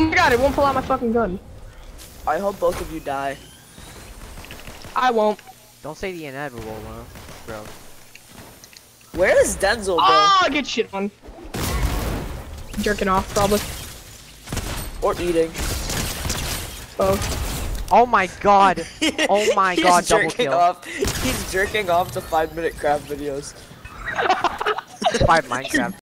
my god, it won't pull out my fucking gun. I hope both of you die. I won't. Don't say the inevitable, bro. Where is Denzel, bro? Ah, get shit on. Jerking off, probably. Or eating. Both. Oh my god. Oh my He's god, double jerking kill. off. He's jerking off to 5-minute craft videos. 5 Minecraft.